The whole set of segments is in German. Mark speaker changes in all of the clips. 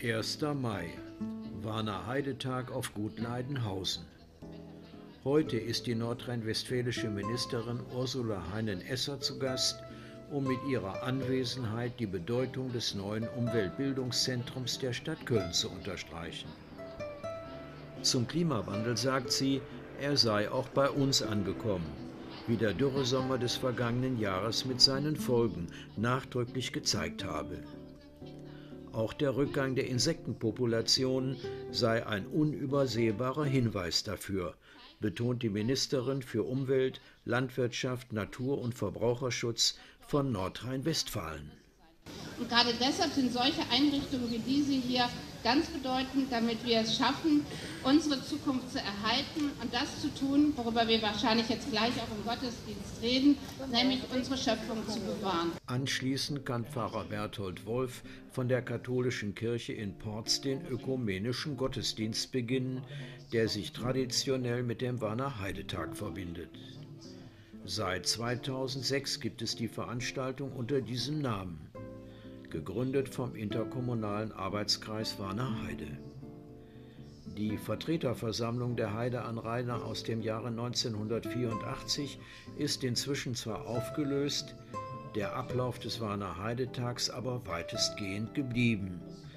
Speaker 1: 1. Mai, Warner-Heide-Tag auf Gut Leidenhausen. Heute ist die nordrhein-westfälische Ministerin Ursula Heinen-Esser zu Gast, um mit ihrer Anwesenheit die Bedeutung des neuen Umweltbildungszentrums der Stadt Köln zu unterstreichen. Zum Klimawandel sagt sie, er sei auch bei uns angekommen, wie der Dürresommer des vergangenen Jahres mit seinen Folgen nachdrücklich gezeigt habe. Auch der Rückgang der Insektenpopulationen sei ein unübersehbarer Hinweis dafür, betont die Ministerin für Umwelt, Landwirtschaft, Natur- und Verbraucherschutz von Nordrhein-Westfalen.
Speaker 2: Und gerade deshalb sind solche Einrichtungen wie diese hier ganz bedeutend, damit wir es schaffen, unsere Zukunft zu erhalten und das zu tun, worüber wir wahrscheinlich jetzt gleich auch im Gottesdienst reden, nämlich unsere Schöpfung zu bewahren.
Speaker 1: Anschließend kann Pfarrer Berthold Wolf von der katholischen Kirche in Porz den ökumenischen Gottesdienst beginnen, der sich traditionell mit dem Warner-Heide-Tag verbindet. Seit 2006 gibt es die Veranstaltung unter diesem Namen, gegründet vom interkommunalen Arbeitskreis Warner-Heide. Die Vertreterversammlung der Heideanrainer aus dem Jahre 1984 ist inzwischen zwar aufgelöst, der Ablauf des Warner-Heide-Tags aber weitestgehend geblieben.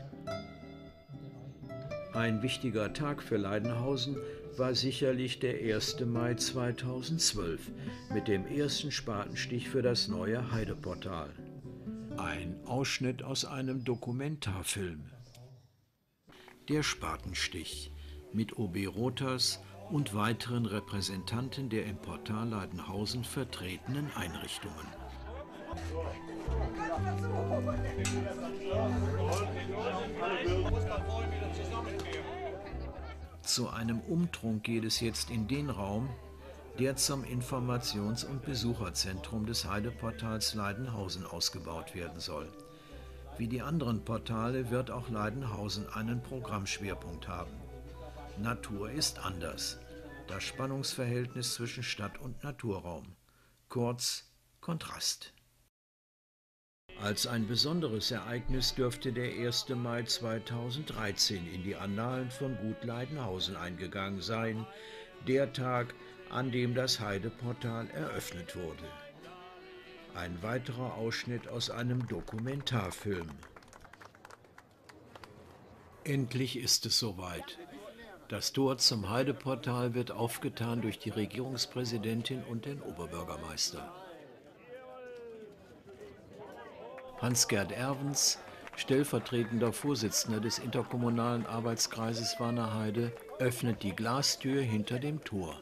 Speaker 1: Ein wichtiger Tag für Leidenhausen war sicherlich der 1. Mai 2012 mit dem ersten Spatenstich für das neue Heideportal. Ein Ausschnitt aus einem Dokumentarfilm. Der Spatenstich mit OB Rothers und weiteren Repräsentanten der im Portal Leidenhausen vertretenen Einrichtungen. Zu einem Umtrunk geht es jetzt in den Raum, der zum Informations- und Besucherzentrum des Heideportals Leidenhausen ausgebaut werden soll. Wie die anderen Portale wird auch Leidenhausen einen Programmschwerpunkt haben. Natur ist anders. Das Spannungsverhältnis zwischen Stadt- und Naturraum. Kurz Kontrast. Als ein besonderes Ereignis dürfte der 1. Mai 2013 in die Annalen von Gut Leidenhausen eingegangen sein, der Tag, an dem das Heideportal eröffnet wurde. Ein weiterer Ausschnitt aus einem Dokumentarfilm. Endlich ist es soweit. Das Tor zum Heideportal wird aufgetan durch die Regierungspräsidentin und den Oberbürgermeister. Hans-Gerd Erwens, stellvertretender Vorsitzender des interkommunalen Arbeitskreises Warner-Heide, öffnet die Glastür hinter dem Tor.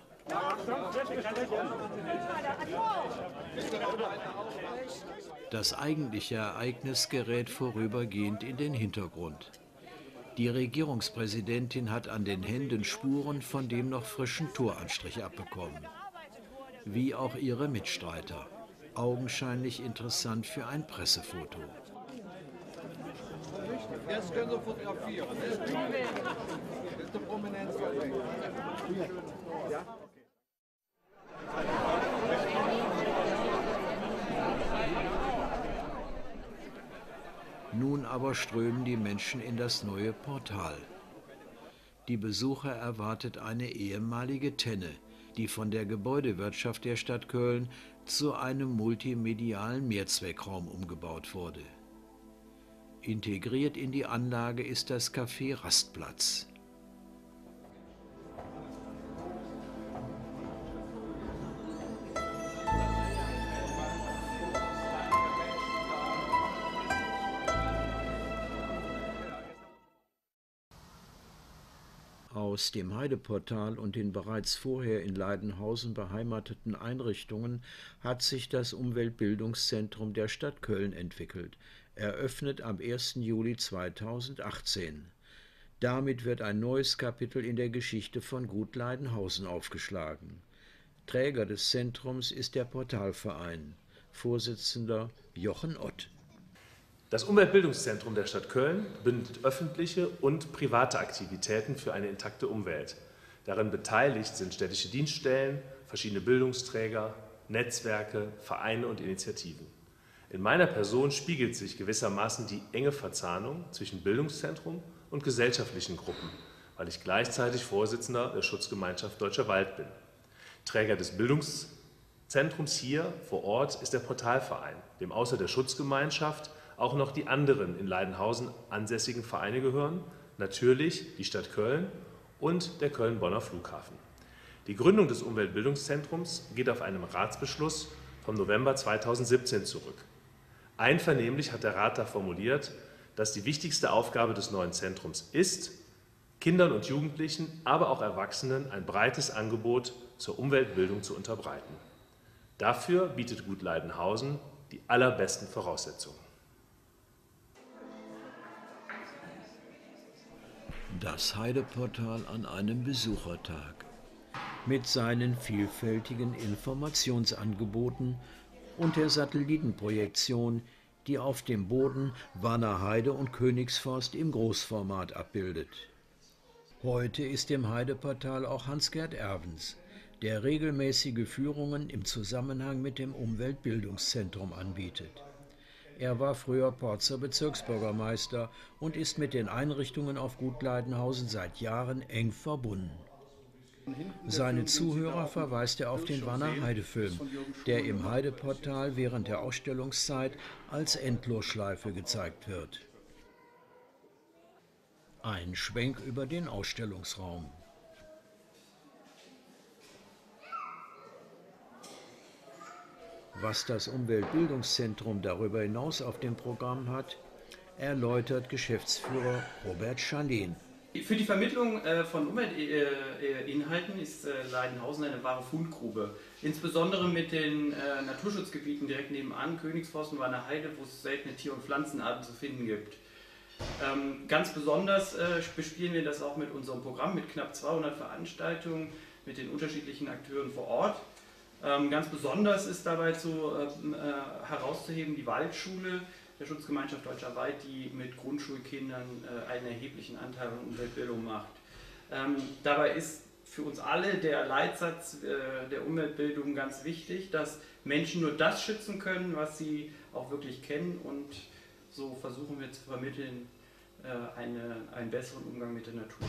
Speaker 1: Das eigentliche Ereignis gerät vorübergehend in den Hintergrund. Die Regierungspräsidentin hat an den Händen Spuren von dem noch frischen Toranstrich abbekommen. Wie auch ihre Mitstreiter. Augenscheinlich interessant für ein Pressefoto.
Speaker 3: Jetzt können Sie fotografieren. Das ist der Prominenz. Ja?
Speaker 1: Nun aber strömen die Menschen in das neue Portal. Die Besucher erwartet eine ehemalige Tenne, die von der Gebäudewirtschaft der Stadt Köln zu einem multimedialen Mehrzweckraum umgebaut wurde. Integriert in die Anlage ist das Café Rastplatz. Aus dem Heideportal und den bereits vorher in Leidenhausen beheimateten Einrichtungen hat sich das Umweltbildungszentrum der Stadt Köln entwickelt, eröffnet am 1. Juli 2018. Damit wird ein neues Kapitel in der Geschichte von Gut Leidenhausen aufgeschlagen. Träger des Zentrums ist der Portalverein, Vorsitzender Jochen Ott.
Speaker 4: Das Umweltbildungszentrum der Stadt Köln bündelt öffentliche und private Aktivitäten für eine intakte Umwelt. Darin beteiligt sind städtische Dienststellen, verschiedene Bildungsträger, Netzwerke, Vereine und Initiativen. In meiner Person spiegelt sich gewissermaßen die enge Verzahnung zwischen Bildungszentrum und gesellschaftlichen Gruppen, weil ich gleichzeitig Vorsitzender der Schutzgemeinschaft Deutscher Wald bin. Träger des Bildungszentrums hier vor Ort ist der Portalverein, dem außer der Schutzgemeinschaft auch noch die anderen in Leidenhausen ansässigen Vereine gehören, natürlich die Stadt Köln und der Köln-Bonner Flughafen. Die Gründung des Umweltbildungszentrums geht auf einen Ratsbeschluss vom November 2017 zurück. Einvernehmlich hat der Rat da formuliert, dass die wichtigste Aufgabe des neuen Zentrums ist, Kindern und Jugendlichen, aber auch Erwachsenen ein breites Angebot zur Umweltbildung zu unterbreiten. Dafür bietet Gut Leidenhausen die allerbesten Voraussetzungen.
Speaker 1: Das Heideportal an einem Besuchertag. Mit seinen vielfältigen Informationsangeboten und der Satellitenprojektion, die auf dem Boden Warner Heide und Königsforst im Großformat abbildet. Heute ist im Heideportal auch Hans-Gerd Erwens, der regelmäßige Führungen im Zusammenhang mit dem Umweltbildungszentrum anbietet. Er war früher Porzer Bezirksbürgermeister und ist mit den Einrichtungen auf Gut Leidenhausen seit Jahren eng verbunden. Seine Zuhörer verweist er auf den Warner Heide-Film, der im Heideportal während der Ausstellungszeit als Endlosschleife gezeigt wird. Ein Schwenk über den Ausstellungsraum. Was das Umweltbildungszentrum darüber hinaus auf dem Programm hat, erläutert Geschäftsführer Robert Schalin.
Speaker 5: Für die Vermittlung von Umweltinhalten ist Leidenhausen eine wahre Fundgrube. Insbesondere mit den Naturschutzgebieten direkt nebenan, Königsforst und Warner Heide, wo es seltene Tier- und Pflanzenarten zu finden gibt. Ganz besonders bespielen wir das auch mit unserem Programm, mit knapp 200 Veranstaltungen, mit den unterschiedlichen Akteuren vor Ort. Ganz besonders ist dabei herauszuheben die Waldschule der Schutzgemeinschaft Deutscher Wald, die mit Grundschulkindern einen erheblichen Anteil an Umweltbildung macht. Dabei ist für uns alle der Leitsatz der Umweltbildung ganz wichtig, dass Menschen nur das schützen können, was sie auch wirklich kennen, und so versuchen wir zu vermitteln einen besseren Umgang mit der Natur.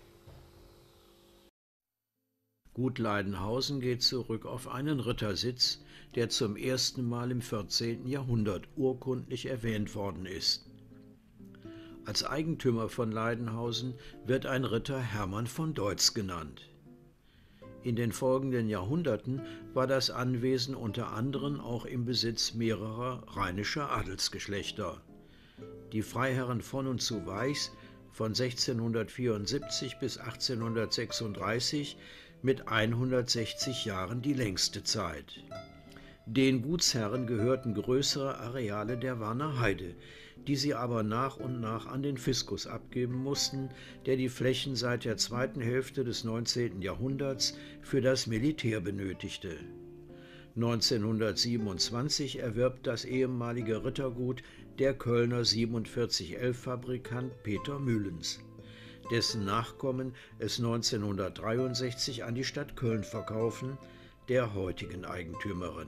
Speaker 1: Gut Leidenhausen geht zurück auf einen Rittersitz, der zum ersten Mal im 14. Jahrhundert urkundlich erwähnt worden ist. Als Eigentümer von Leidenhausen wird ein Ritter Hermann von Deutz genannt. In den folgenden Jahrhunderten war das Anwesen unter anderem auch im Besitz mehrerer rheinischer Adelsgeschlechter. Die Freiherren von und zu Weichs von 1674 bis 1836 mit 160 Jahren die längste Zeit. Den Gutsherren gehörten größere Areale der Warner Heide, die sie aber nach und nach an den Fiskus abgeben mussten, der die Flächen seit der zweiten Hälfte des 19. Jahrhunderts für das Militär benötigte. 1927 erwirbt das ehemalige Rittergut der Kölner 4711-Fabrikant Peter Mühlens, dessen Nachkommen es 1963 an die Stadt Köln verkaufen, der heutigen Eigentümerin.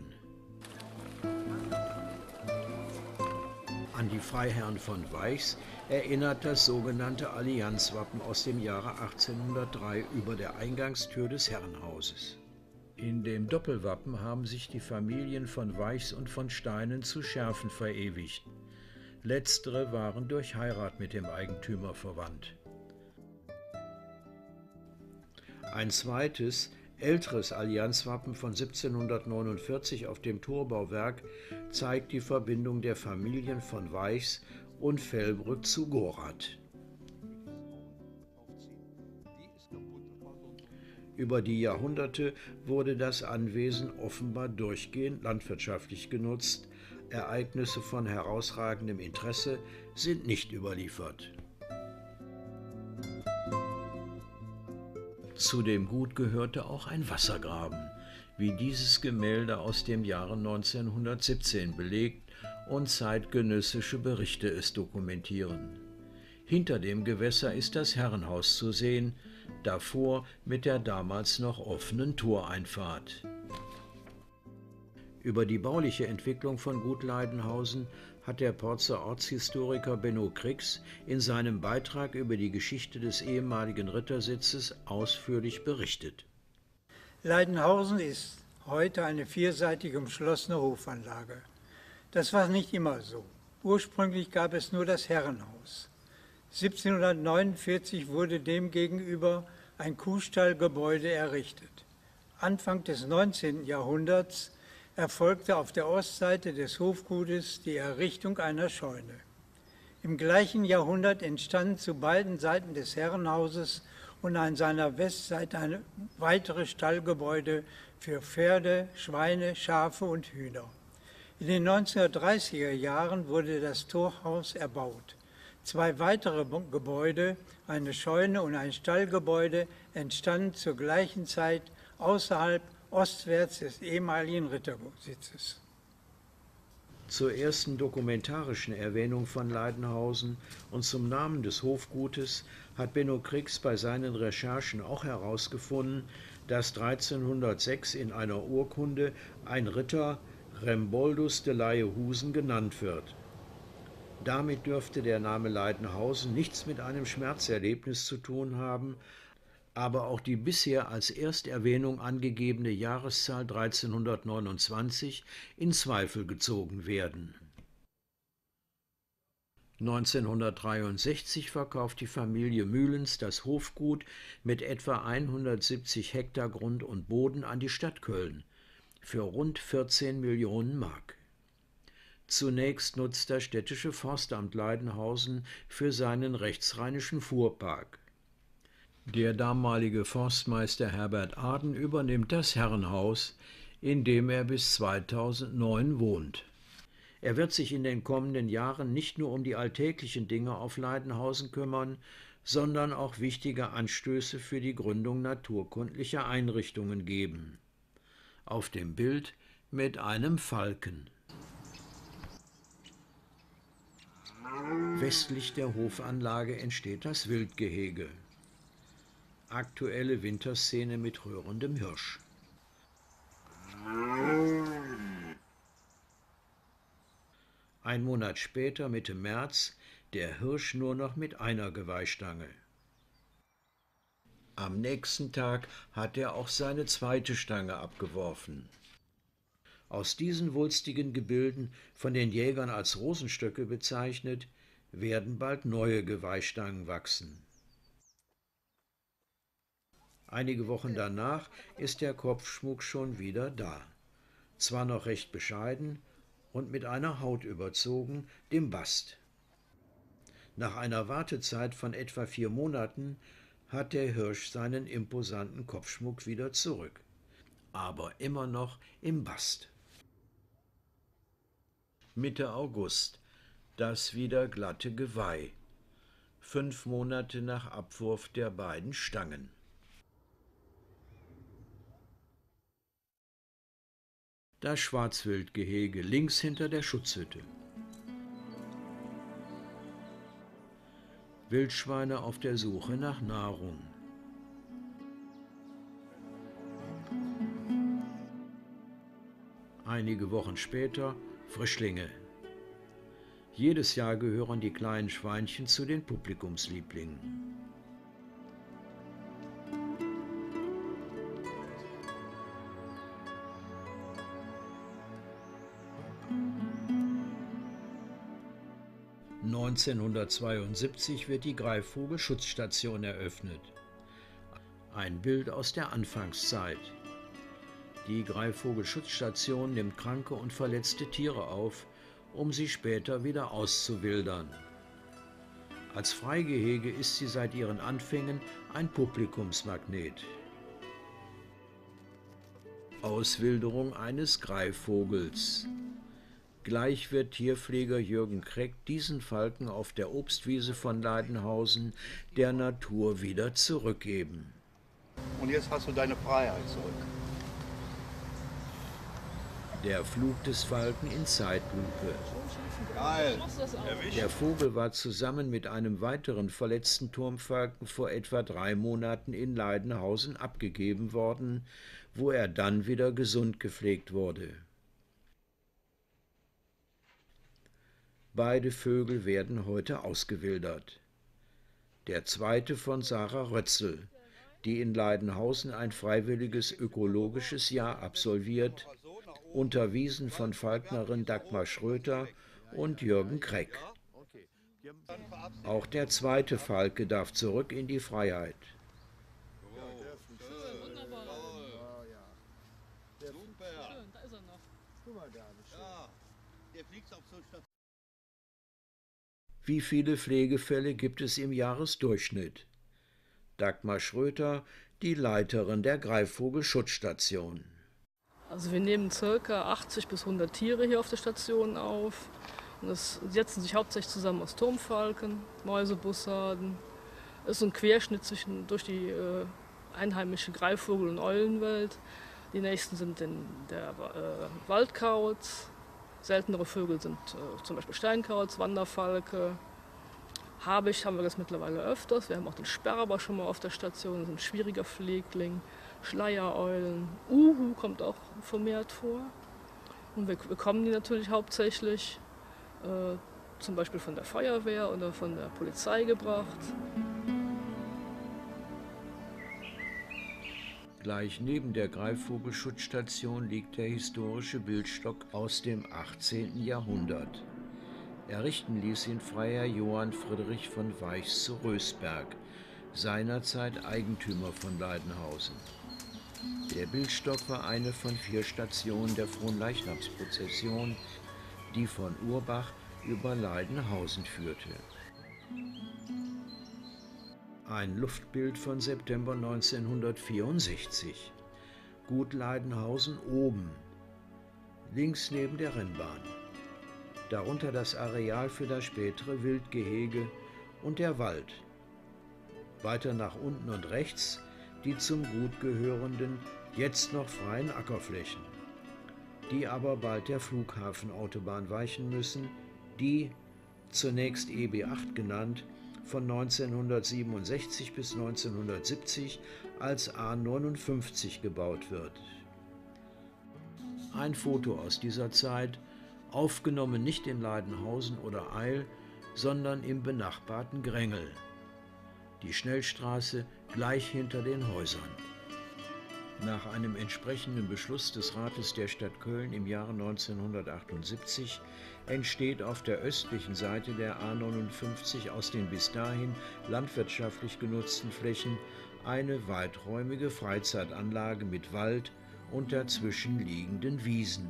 Speaker 1: An die Freiherren von Weichs erinnert das sogenannte Allianzwappen aus dem Jahre 1803 über der Eingangstür des Herrenhauses. In dem Doppelwappen haben sich die Familien von Weichs und von Steinen zu Scherfen verewigt. Letztere waren durch Heirat mit dem Eigentümer verwandt. Ein zweites, älteres Allianzwappen von 1749 auf dem Torbauwerk zeigt die Verbindung der Familien von Weichs und Fellbrück zu Gorath. Über die Jahrhunderte wurde das Anwesen offenbar durchgehend landwirtschaftlich genutzt. Ereignisse von herausragendem Interesse sind nicht überliefert. Zu dem Gut gehörte auch ein Wassergraben, wie dieses Gemälde aus dem Jahre 1917 belegt und zeitgenössische Berichte es dokumentieren. Hinter dem Gewässer ist das Herrenhaus zu sehen, davor mit der damals noch offenen Toreinfahrt. Über die bauliche Entwicklung von Gut Leidenhausen hat der Porzer Ortshistoriker Benno Krix in seinem Beitrag über die Geschichte des ehemaligen Rittersitzes ausführlich berichtet.
Speaker 6: Leidenhausen ist heute eine vierseitig umschlossene Hofanlage. Das war nicht immer so. Ursprünglich gab es nur das Herrenhaus. 1749 wurde demgegenüber ein Kuhstallgebäude errichtet. Anfang des 19. Jahrhunderts erfolgte auf der Ostseite des Hofgutes die Errichtung einer Scheune. Im gleichen Jahrhundert entstanden zu beiden Seiten des Herrenhauses und an seiner Westseite weitere Stallgebäude für Pferde, Schweine, Schafe und Hühner. In den 1930er Jahren wurde das Torhaus erbaut. 2 weitere Gebäude, eine Scheune und ein Stallgebäude, entstanden zur gleichen Zeit außerhalb ostwärts des ehemaligen Rittersitzes.
Speaker 1: Zur ersten dokumentarischen Erwähnung von Leidenhausen und zum Namen des Hofgutes hat Benno Krix bei seinen Recherchen auch herausgefunden, dass 1306 in einer Urkunde ein Ritter Remboldus de Layehusen genannt wird. Damit dürfte der Name Leidenhausen nichts mit einem Schmerzerlebnis zu tun haben, aber auch die bisher als Ersterwähnung angegebene Jahreszahl 1329 in Zweifel gezogen werden. 1963 verkauft die Familie Mühlens das Hofgut mit etwa 170 Hektar Grund und Boden an die Stadt Köln für rund 14 Millionen Mark. Zunächst nutzt das städtische Forstamt Leidenhausen für seinen rechtsrheinischen Fuhrpark. Der damalige Forstmeister Herbert Aden übernimmt das Herrenhaus, in dem er bis 2009 wohnt. Er wird sich in den kommenden Jahren nicht nur um die alltäglichen Dinge auf Leidenhausen kümmern, sondern auch wichtige Anstöße für die Gründung naturkundlicher Einrichtungen geben. Auf dem Bild mit einem Falken. Westlich der Hofanlage entsteht das Wildgehege. Aktuelle Winterszene mit rührendem Hirsch. Ein Monat später, Mitte März, der Hirsch nur noch mit einer Geweihstange. Am nächsten Tag hat er auch seine zweite Stange abgeworfen. Aus diesen wulstigen Gebilden, von den Jägern als Rosenstöcke bezeichnet, werden bald neue Geweihstangen wachsen. Einige Wochen danach ist der Kopfschmuck schon wieder da. Zwar noch recht bescheiden und mit einer Haut überzogen, dem Bast. Nach einer Wartezeit von etwa 4 Monaten hat der Hirsch seinen imposanten Kopfschmuck wieder zurück, aber immer noch im Bast. Mitte August, das wieder glatte Geweih, 5 Monate nach Abwurf der beiden Stangen. Das Schwarzwildgehege links hinter der Schutzhütte. Wildschweine auf der Suche nach Nahrung. Einige Wochen später Frischlinge. Jedes Jahr gehören die kleinen Schweinchen zu den Publikumslieblingen. (1972) wird die Greifvogel-Schutzstation eröffnet. Ein Bild aus der Anfangszeit. Die Greifvogel-Schutzstation nimmt kranke und verletzte Tiere auf, um sie später wieder auszuwildern. Als Freigehege ist sie seit ihren Anfängen ein Publikumsmagnet. Auswilderung eines Greifvogels. Gleich wird Tierpfleger Jürgen Kreck diesen Falken auf der Obstwiese von Leidenhausen der Natur wieder zurückgeben.
Speaker 7: Und jetzt hast du deine Freiheit zurück.
Speaker 1: Der Flug des Falken in Zeitlupe.
Speaker 7: Geil.
Speaker 1: Der Vogel war zusammen mit einem weiteren verletzten Turmfalken vor etwa 3 Monaten in Leidenhausen abgegeben worden, wo er dann wieder gesund gepflegt wurde. Beide Vögel werden heute ausgewildert. Der zweite von Sarah Rötzel, die in Leidenhausen ein freiwilliges ökologisches Jahr absolviert, unterwiesen von Falknerin Dagmar Schröter und Jürgen Kreck. Auch der zweite Falke darf zurück in die Freiheit. Wie viele Pflegefälle gibt es im Jahresdurchschnitt? Dagmar Schröter, die Leiterin der Greifvogel-Schutzstation.
Speaker 8: Also wir nehmen ca. 80 bis 100 Tiere hier auf der Station auf. Und das setzen sich hauptsächlich zusammen aus Turmfalken, Mäusebussarden. Es ist ein Querschnitt durch die einheimische Greifvogel- und Eulenwelt. Die nächsten sind der Waldkauz. Seltenere Vögel sind zum Beispiel Steinkauz, Wanderfalke. Habicht haben wir das mittlerweile öfters. Wir haben auch den Sperber schon mal auf der Station, das ist ein schwieriger Pflegling. Schleiereulen, Uhu kommt auch vermehrt vor. Und wir bekommen die natürlich hauptsächlich zum Beispiel von der Feuerwehr oder von der Polizei gebracht.
Speaker 1: Gleich neben der Greifvogelschutzstation liegt der historische Bildstock aus dem 18. Jahrhundert. Errichten ließ ihn Freiherr Johann Friedrich von Weichs zu Rösberg, seinerzeit Eigentümer von Leidenhausen. Der Bildstock war eine von 4 Stationen der Fronleichnamsprozession, die von Urbach über Leidenhausen führte. Ein Luftbild von September 1964. Gut Leidenhausen oben, links neben der Rennbahn. Darunter das Areal für das spätere Wildgehege und der Wald. Weiter nach unten und rechts die zum Gut gehörenden, jetzt noch freien Ackerflächen, die aber bald der Flughafenautobahn weichen müssen, die, zunächst EB8 genannt, von 1967 bis 1970 als A59 gebaut wird. Ein Foto aus dieser Zeit, aufgenommen nicht in Leidenhausen oder Eil, sondern im benachbarten Grengel. Die Schnellstraße gleich hinter den Häusern. Nach einem entsprechenden Beschluss des Rates der Stadt Köln im Jahre 1978 entsteht auf der östlichen Seite der A59 aus den bis dahin landwirtschaftlich genutzten Flächen eine weiträumige Freizeitanlage mit Wald und dazwischen liegenden Wiesen.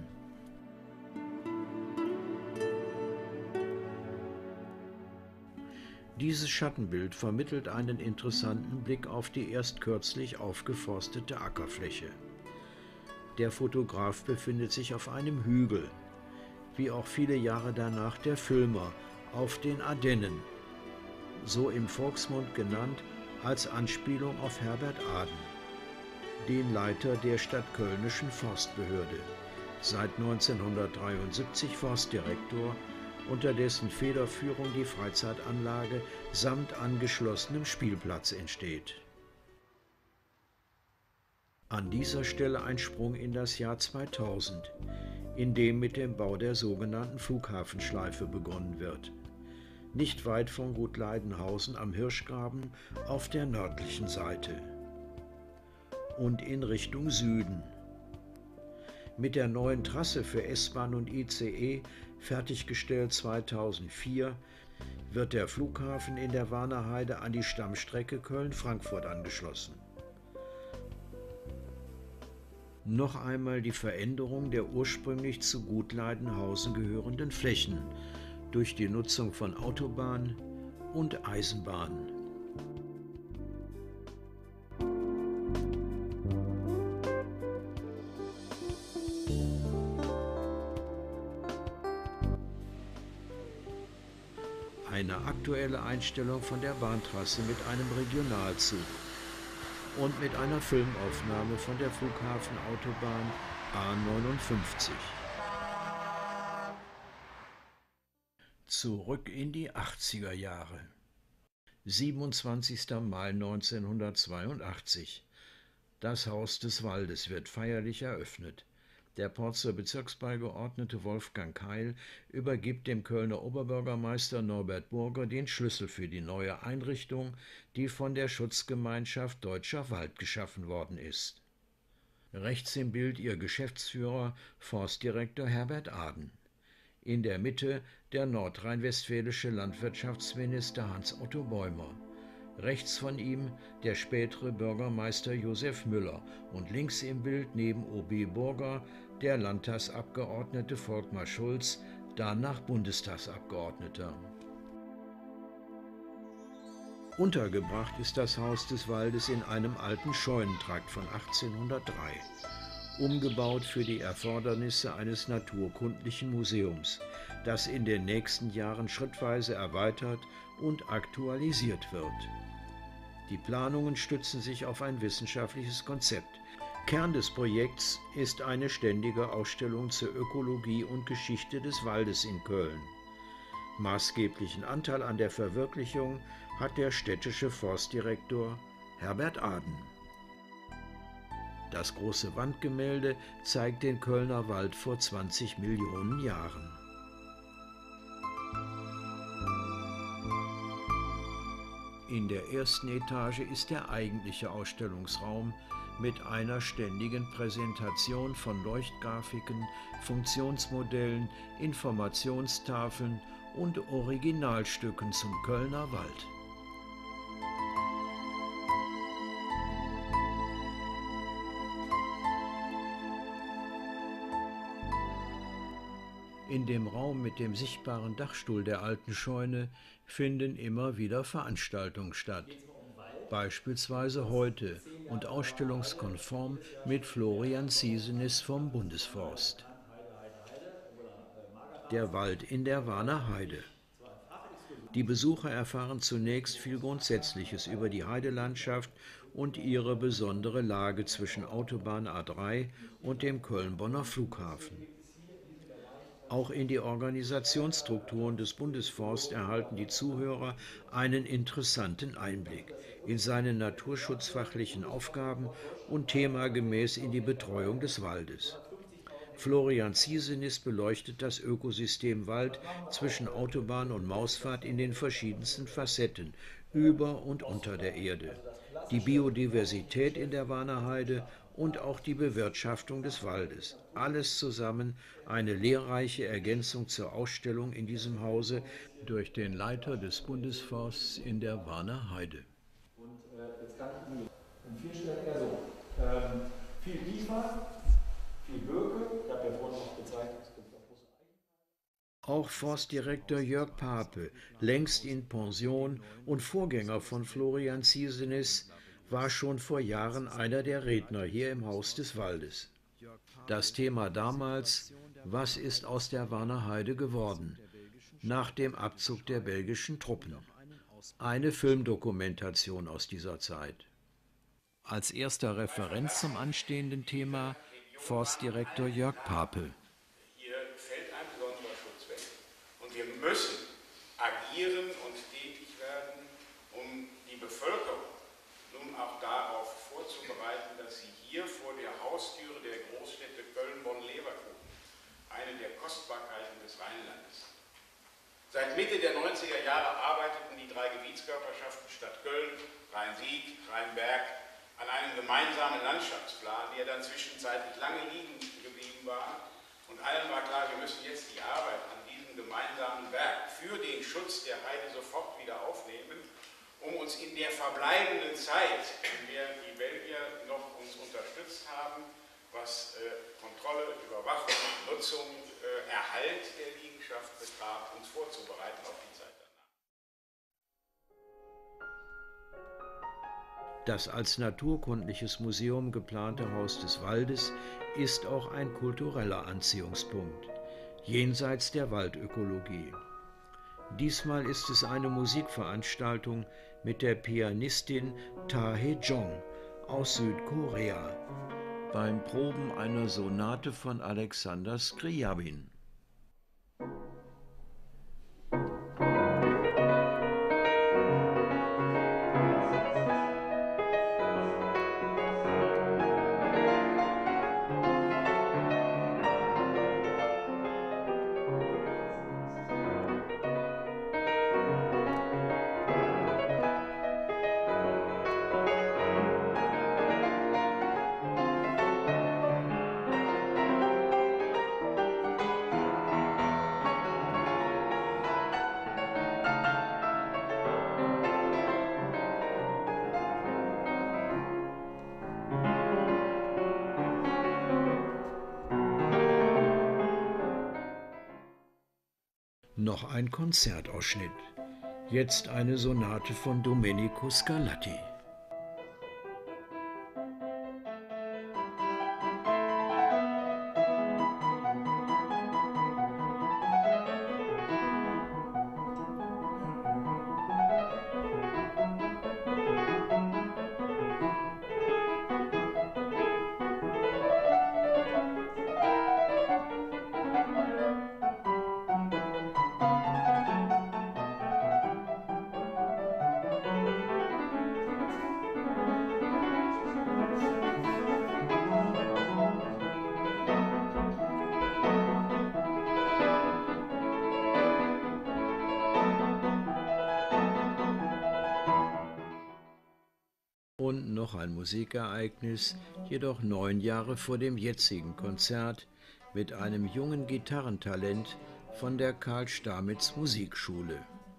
Speaker 1: Dieses Schattenbild vermittelt einen interessanten Blick auf die erst kürzlich aufgeforstete Ackerfläche. Der Fotograf befindet sich auf einem Hügel, wie auch viele Jahre danach der Filmer auf den Ardennen, so im Volksmund genannt als Anspielung auf Herbert Aden, den Leiter der stadtkölnischen Forstbehörde, seit 1973 Forstdirektor, unter dessen Federführung die Freizeitanlage samt angeschlossenem Spielplatz entsteht. An dieser Stelle ein Sprung in das Jahr 2000, in dem mit dem Bau der sogenannten Flughafenschleife begonnen wird. Nicht weit von Gut Leidenhausen am Hirschgraben auf der nördlichen Seite. Und in Richtung Süden. Mit der neuen Trasse für S-Bahn und ICE, fertiggestellt 2004, wird der Flughafen in der Warnerheide an die Stammstrecke Köln-Frankfurt angeschlossen. Noch einmal die Veränderung der ursprünglich zu Gut Leidenhausen gehörenden Flächen durch die Nutzung von Autobahn und Eisenbahn. Eine aktuelle Einstellung von der Bahntrasse mit einem Regionalzug und mit einer Filmaufnahme von der Flughafenautobahn A59. Zurück in die 80er Jahre. 27. Mai 1982. Das Haus des Waldes wird feierlich eröffnet. Der Porzer Bezirksbeigeordnete Wolfgang Keil übergibt dem Kölner Oberbürgermeister Norbert Burger den Schlüssel für die neue Einrichtung, die von der Schutzgemeinschaft Deutscher Wald geschaffen worden ist. Rechts im Bild ihr Geschäftsführer, Forstdirektor Herbert Aden. In der Mitte der nordrhein-westfälische Landwirtschaftsminister Hans-Otto Bäumer. Rechts von ihm der spätere Bürgermeister Josef Müller und links im Bild neben OB Burger der Landtagsabgeordnete Volkmar Schulz, danach Bundestagsabgeordneter. Untergebracht ist das Haus des Waldes in einem alten Scheunentrakt von 1803, umgebaut für die Erfordernisse eines naturkundlichen Museums, das in den nächsten Jahren schrittweise erweitert und aktualisiert wird. Die Planungen stützen sich auf ein wissenschaftliches Konzept. Kern des Projekts ist eine ständige Ausstellung zur Ökologie und Geschichte des Waldes in Köln. Maßgeblichen Anteil an der Verwirklichung hat der städtische Forstdirektor Herbert Aden. Das große Wandgemälde zeigt den Kölner Wald vor 20 Millionen Jahren. In der ersten Etage ist der eigentliche Ausstellungsraum mit einer ständigen Präsentation von Leuchtgrafiken, Funktionsmodellen, Informationstafeln und Originalstücken zum Kölner Wald. In dem Raum mit dem sichtbaren Dachstuhl der alten Scheune finden immer wieder Veranstaltungen statt. Beispielsweise heute und ausstellungskonform mit Florian Ziesenis vom Bundesforst. Der Wald in der Warner Heide. Die Besucher erfahren zunächst viel Grundsätzliches über die Heidelandschaft und ihre besondere Lage zwischen Autobahn A3 und dem Köln-Bonner Flughafen. Auch in die Organisationsstrukturen des Bundesforst erhalten die Zuhörer einen interessanten Einblick in seine naturschutzfachlichen Aufgaben und themagemäß in die Betreuung des Waldes. Florian Ziesenis beleuchtet das Ökosystem Wald zwischen Autobahn und Mausfahrt in den verschiedensten Facetten, über und unter der Erde, die Biodiversität in der Warner Heide und auch die Bewirtschaftung des Waldes. Alles zusammen eine lehrreiche Ergänzung zur Ausstellung in diesem Hause durch den Leiter des Bundesforsts in der Warner Heide.
Speaker 9: Und jetzt kann ich an 4 Stellen eher so. Viel Kiefer, viel Birke, ich habe ja vorhin noch gezeigt, es gibt auch große Eichen.
Speaker 1: Auch Forstdirektor Jörg Pape, längst in Pension und Vorgänger von Florian Ziesenis, war schon vor Jahren einer der Redner hier im Haus des Waldes. Das Thema damals: Was ist aus der Warner Heide geworden? Nach dem Abzug der belgischen Truppen. Eine Filmdokumentation aus dieser Zeit. Als erster Referent zum anstehenden Thema Forstdirektor Jörg Pape.
Speaker 10: Hier fällt ein besonderer Schutz weg. Und wir müssen agieren und tätig werden, um die Bevölkerung nun auch darauf vorzubereiten, dass sie hier vor der Haustüre der Großstädte Köln, Bonn, Leverkusen, eine der Kostbarkeiten des Rheinlandes. Seit Mitte der 90er Jahre arbeiteten die 3 Gebietskörperschaften Stadt Köln, Rhein-Sieg, Rhein-Berg an einem gemeinsamen Landschaftsplan, der dann zwischenzeitlich lange liegen geblieben war. Und allen war klar, wir müssen jetzt die Arbeit an diesem gemeinsamen Werk für den Schutz der Heide sofort wieder aufnehmen, um uns in der verbleibenden Zeit, in der die Belgier noch uns unterstützt haben, was Kontrolle, Überwachung, Nutzung, Erhalt der Liegenschaft betraf, uns vorzubereiten auf die Zeit danach.
Speaker 1: Das als naturkundliches Museum geplante Haus des Waldes ist auch ein kultureller Anziehungspunkt, jenseits der Waldökologie. Diesmal ist es eine Musikveranstaltung mit der Pianistin Ta Hye-jong aus Südkorea beim Proben einer Sonate von Alexander Scriabin. noch ein Konzertausschnitt. Jetzt eine Sonate von Domenico Scarlatti. Und noch ein Musikereignis, jedoch 9 Jahre vor dem jetzigen Konzert, mit einem jungen Gitarrentalent von der Karl Stamitz Musikschule.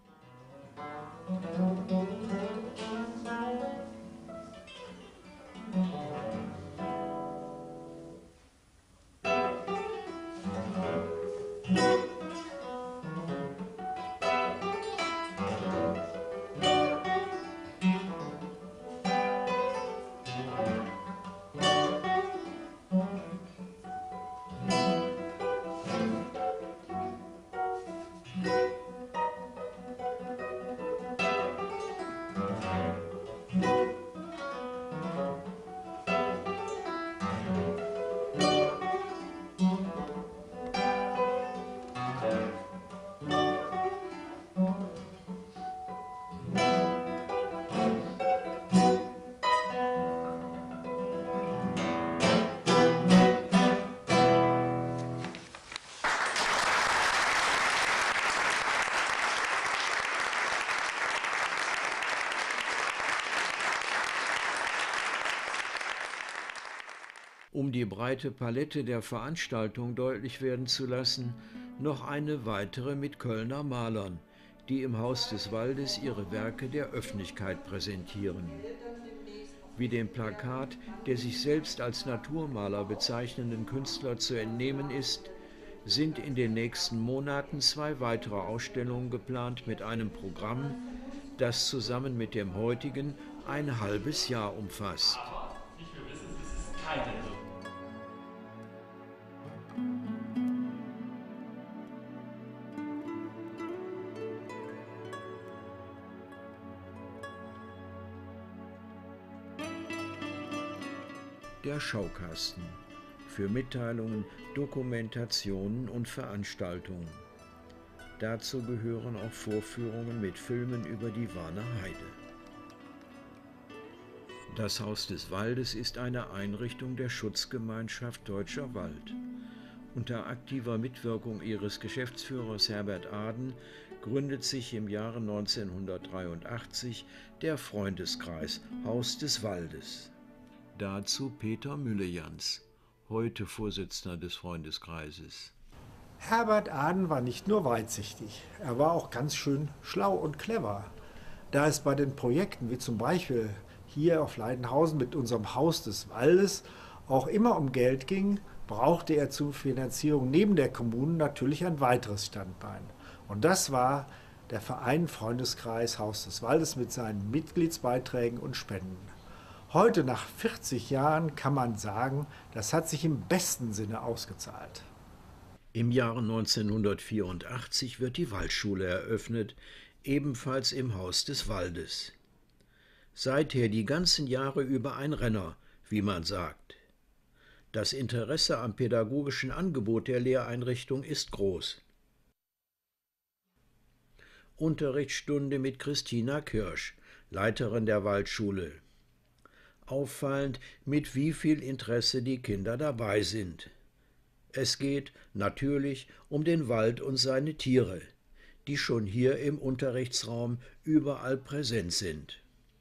Speaker 1: Um die breite Palette der Veranstaltung deutlich werden zu lassen, noch eine weitere mit Kölner Malern, die im Haus des Waldes ihre Werke der Öffentlichkeit präsentieren. Wie dem Plakat der sich selbst als Naturmaler bezeichnenden Künstler zu entnehmen ist, sind in den nächsten Monaten 2 weitere Ausstellungen geplant mit einem Programm, das zusammen mit dem heutigen ein halbes Jahr umfasst. Der Schaukasten für Mitteilungen, Dokumentationen und Veranstaltungen. Dazu gehören auch Vorführungen mit Filmen über die Warner Heide. Das Haus des Waldes ist eine Einrichtung der Schutzgemeinschaft Deutscher Wald. Unter aktiver Mitwirkung ihres Geschäftsführers Herbert Aden gründet sich im Jahre 1983 der Freundeskreis Haus des Waldes. Dazu Peter Müllejans, heute Vorsitzender des Freundeskreises.
Speaker 11: Herbert Aden war nicht nur weitsichtig, er war auch ganz schön schlau und clever. Da es bei den Projekten, wie zum Beispiel hier auf Leidenhausen mit unserem Haus des Waldes, auch immer um Geld ging, brauchte er zur Finanzierung neben der Kommune natürlich ein weiteres Standbein. Und das war der Verein Freundeskreis Haus des Waldes mit seinen Mitgliedsbeiträgen und Spenden. Heute, nach 40 Jahren, kann man sagen, das hat sich im besten Sinne ausgezahlt.
Speaker 1: Im Jahre 1984 wird die Waldschule eröffnet, ebenfalls im Haus des Waldes. Seither die ganzen Jahre über ein Renner, wie man sagt. Das Interesse am pädagogischen Angebot der Lehreinrichtung ist groß. Unterrichtsstunde mit Christina Kirsch, Leiterin der Waldschule. Auffallend, mit wie viel Interesse die Kinder dabei sind. Es geht natürlich um den Wald und seine Tiere, die schon hier im Unterrichtsraum überall präsent sind.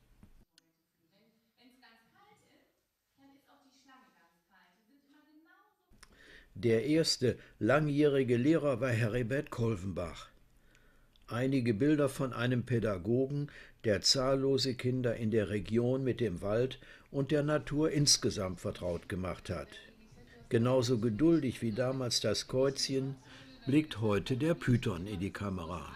Speaker 1: Der erste langjährige Lehrer war Heribert Kolvenbach. Einige Bilder von einem Pädagogen, der zahllose Kinder in der Region mit dem Wald und der Natur insgesamt vertraut gemacht hat. Genauso geduldig wie damals das Käuzchen blickt heute der Python in die Kamera.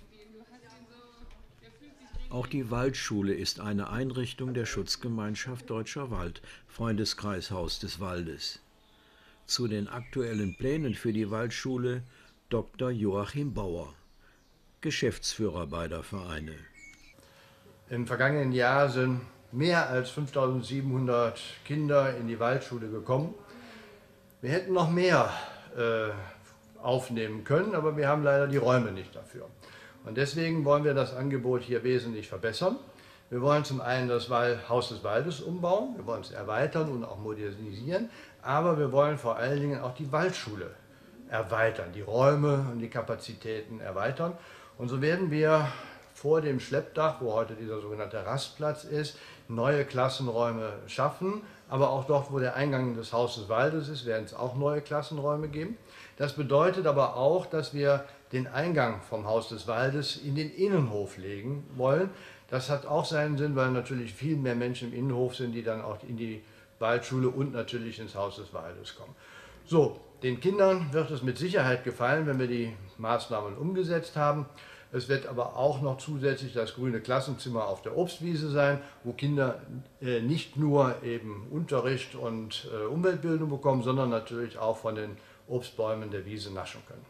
Speaker 1: Auch die Waldschule ist eine Einrichtung der Schutzgemeinschaft Deutscher Wald, Freundeskreis Haus des Waldes. Zu den aktuellen Plänen für die Waldschule Dr. Joachim Bauer, Geschäftsführer beider Vereine.
Speaker 12: Im vergangenen Jahr sind mehr als 5.700 Kinder in die Waldschule gekommen. Wir hätten noch mehr aufnehmen können, aber wir haben leider die Räume nicht dafür. Und deswegen wollen wir das Angebot hier wesentlich verbessern. Wir wollen zum einen das Haus des Waldes umbauen, wir wollen es erweitern und auch modernisieren, aber wir wollen vor allen Dingen auch die Waldschule erweitern, die Räume und die Kapazitäten erweitern. Und so werden wir vor dem Schleppdach, wo heute dieser sogenannte Rastplatz ist, neue Klassenräume schaffen. Aber auch dort, wo der Eingang des Haus des Waldes ist, werden es auch neue Klassenräume geben. Das bedeutet aber auch, dass wir den Eingang vom Haus des Waldes in den Innenhof legen wollen. Das hat auch seinen Sinn, weil natürlich viel mehr Menschen im Innenhof sind, die dann auch in die Waldschule und natürlich ins Haus des Waldes kommen. So, den Kindern wird es mit Sicherheit gefallen, wenn wir die Maßnahmen umgesetzt haben. Es wird aber auch noch zusätzlich das grüne Klassenzimmer auf der Obstwiese sein, wo Kinder nicht nur eben Unterricht und Umweltbildung bekommen, sondern natürlich auch von den Obstbäumen der Wiese naschen können.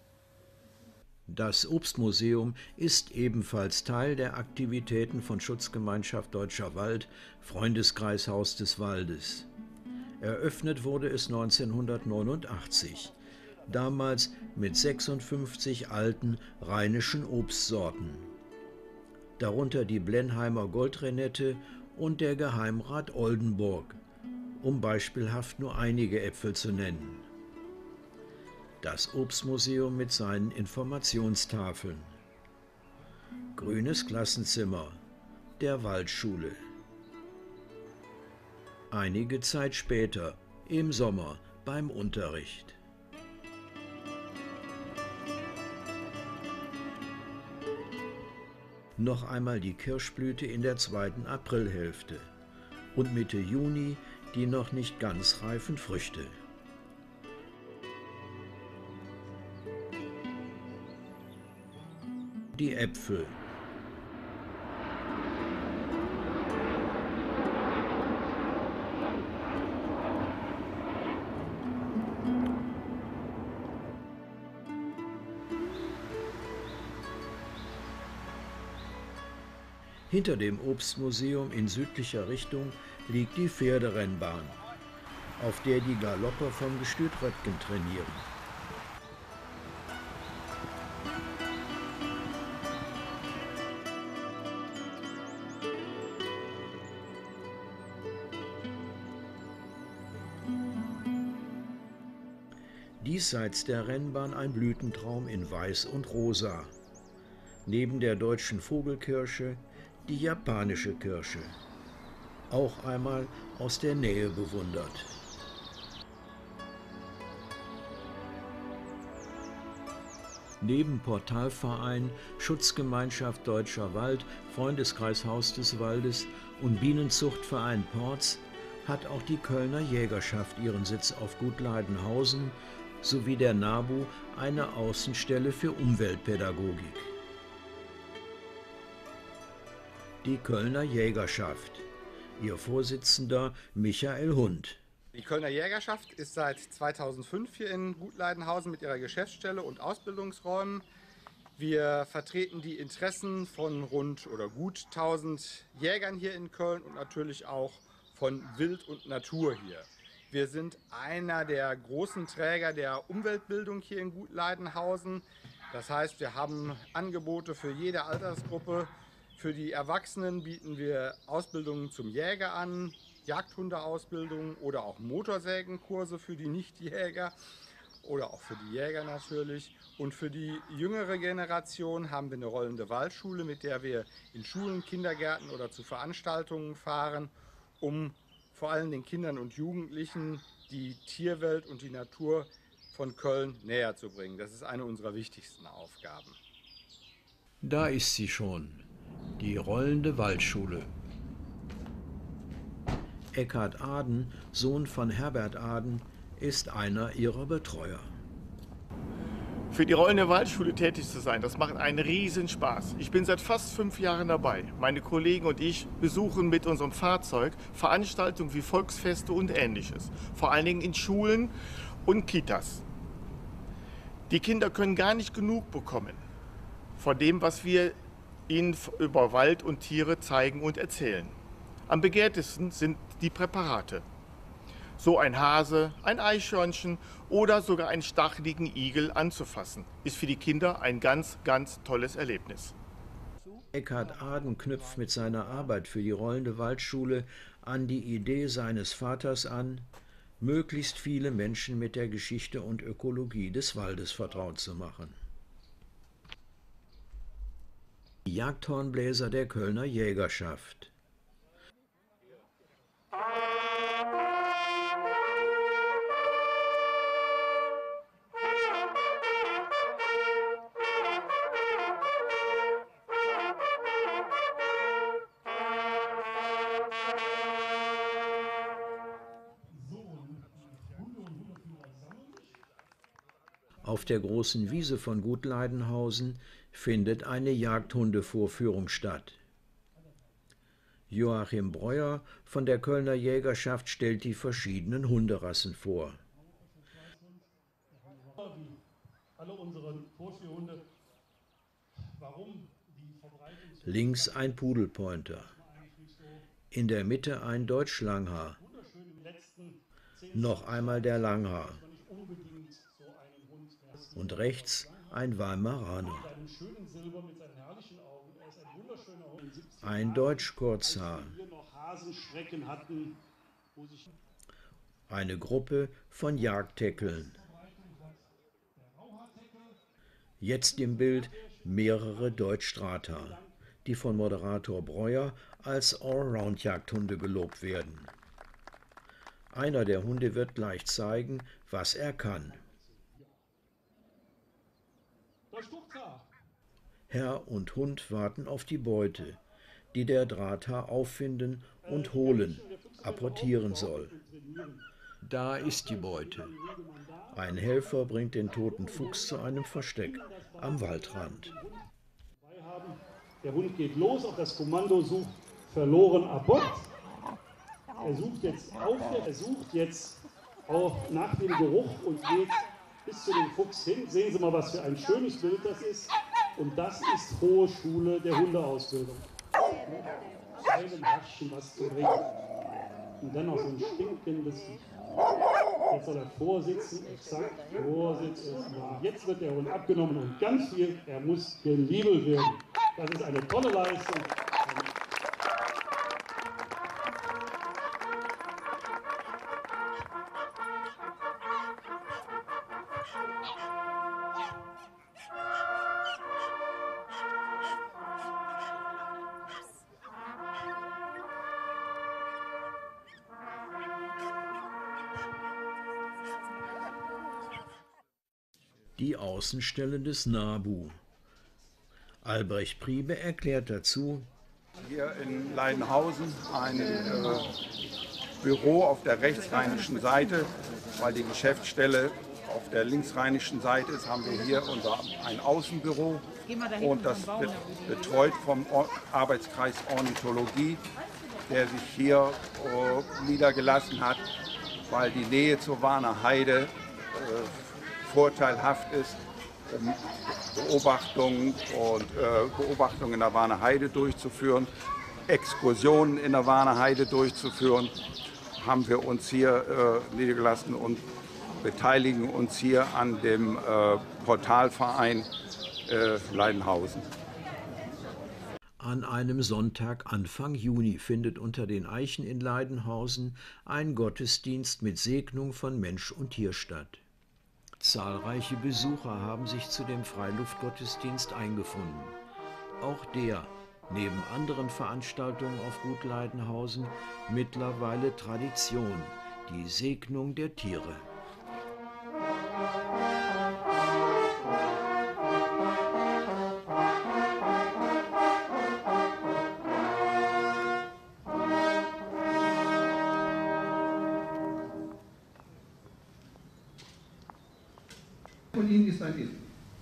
Speaker 1: Das Obstmuseum ist ebenfalls Teil der Aktivitäten von Schutzgemeinschaft Deutscher Wald, Freundeskreis Haus des Waldes. Eröffnet wurde es 1989, damals mit 56 alten rheinischen Obstsorten, darunter die Blenheimer Goldrenette und der Geheimrat Oldenburg, um beispielhaft nur einige Äpfel zu nennen. Das Obstmuseum mit seinen Informationstafeln. Grünes Klassenzimmer der Waldschule. Einige Zeit später, im Sommer, beim Unterricht. Noch einmal die Kirschblüte in der zweiten Aprilhälfte und Mitte Juni die noch nicht ganz reifen Früchte. Die Äpfel. Hinter dem Obstmuseum in südlicher Richtung liegt die Pferderennbahn, auf der die Galopper vom Gestüt Röttgen trainieren. Diesseits der Rennbahn ein Blütentraum in Weiß und Rosa. Neben der deutschen Vogelkirsche die japanische Kirsche, auch einmal aus der Nähe bewundert. Neben Portalverein, Schutzgemeinschaft Deutscher Wald, Freundeskreis Haus des Waldes und Bienenzuchtverein Porz hat auch die Kölner Jägerschaft ihren Sitz auf Gut Leidenhausen sowie der NABU eine Außenstelle für Umweltpädagogik. Die Kölner Jägerschaft, ihr Vorsitzender Michael Hund.
Speaker 13: Die Kölner Jägerschaft ist seit 2005 hier in Gut Leidenhausen mit ihrer Geschäftsstelle und Ausbildungsräumen. Wir vertreten die Interessen von rund oder gut 1000 Jägern hier in Köln und natürlich auch von Wild und Natur hier. Wir sind einer der großen Träger der Umweltbildung hier in Gut Leidenhausen. Das heißt, wir haben Angebote für jede Altersgruppe. Für die Erwachsenen bieten wir Ausbildungen zum Jäger an, Jagdhundeausbildung oder auch Motorsägenkurse für die Nichtjäger oder auch für die Jäger natürlich. Und für die jüngere Generation haben wir eine rollende Waldschule, mit der wir in Schulen, Kindergärten oder zu Veranstaltungen fahren, um vor allem den Kindern und Jugendlichen die Tierwelt und die Natur von Köln näher zu bringen. Das ist eine unserer wichtigsten Aufgaben.
Speaker 1: Da ist sie schon, die rollende Waldschule. Eckhard Aden, Sohn von Herbert Aden, ist einer ihrer Betreuer.
Speaker 14: Für die Rollende Waldschule tätig zu sein, das macht einen Riesenspaß. Ich bin seit fast 5 Jahren dabei. Meine Kollegen und ich besuchen mit unserem Fahrzeug Veranstaltungen wie Volksfeste und Ähnliches. Vor allen Dingen in Schulen und Kitas. Die Kinder können gar nicht genug bekommen von dem, was wir ihnen über Wald und Tiere zeigen und erzählen. Am begehrtesten sind die Präparate. So ein Hase, ein Eichhörnchen oder sogar einen stacheligen Igel anzufassen, ist für die Kinder ein ganz, ganz tolles Erlebnis.
Speaker 1: Eckhard Aden knüpft mit seiner Arbeit für die Rollende Waldschule an die Idee seines Vaters an, möglichst viele Menschen mit der Geschichte und Ökologie des Waldes vertraut zu machen. Die Jagdhornbläser der Kölner Jägerschaft. Auf der großen Wiese von Gut Leidenhausen findet eine Jagdhundevorführung statt. Joachim Breuer von der Kölner Jägerschaft stellt die verschiedenen Hunderassen vor. Links ein Pudelpointer, in der Mitte ein Deutschlanghaar, noch einmal der Langhaar und rechts ein Weimaraner. Ein Deutsch-Kurzhaar. Eine Gruppe von Jagdteckeln. Jetzt im Bild mehrere Deutsch-Drahthaar, die von Moderator Breuer als Allround-Jagdhunde gelobt werden. Einer der Hunde wird gleich zeigen, was er kann. Herr und Hund warten auf die Beute, die der Drahthaar auffinden und holen, apportieren soll. Da ist die Beute. Ein Helfer bringt den toten Fuchs zu einem Versteck am Waldrand.
Speaker 15: Der Hund geht los auf das Kommando, sucht verloren Abort. Er sucht jetzt aufwärts, er sucht jetzt auch nach dem Geruch und geht bis zu dem Fuchs hin. Sehen Sie mal, was für ein schönes Bild das ist. Und das ist hohe Schule der Hundeausbildung. Keinem Haschen was zu bringen. Und dann noch so ein stinkendes. Jetzt soll er vorsitzen, exakt, vorsitzen. Ja, jetzt wird der Hund abgenommen und ganz viel, er muss geliebelt werden. Das ist eine tolle Leistung.
Speaker 1: Die Außenstelle des NABU. Albrecht Priebe erklärt dazu:
Speaker 7: Hier in Leidenhausen ein Büro auf der rechtsrheinischen Seite, weil die Geschäftsstelle auf der linksrheinischen Seite ist, haben wir hier ein Außenbüro und das wird betreut vom Arbeitskreis Ornithologie, der sich hier niedergelassen hat, weil die Nähe zur Warner Heide vorteilhaft ist, um Beobachtungen in der Warner Heide durchzuführen, Exkursionen in der Warner Heide durchzuführen, haben wir uns hier niedergelassen und beteiligen uns hier an dem Portalverein Leidenhausen.
Speaker 1: An einem Sonntag Anfang Juni findet unter den Eichen in Leidenhausen ein Gottesdienst mit Segnung von Mensch und Tier statt. Zahlreiche Besucher haben sich zu dem Freiluftgottesdienst eingefunden. Auch der, neben anderen Veranstaltungen auf Gut Leidenhausen, mittlerweile Tradition, die Segnung der Tiere.
Speaker 16: Von Ihnen ist ein Esel.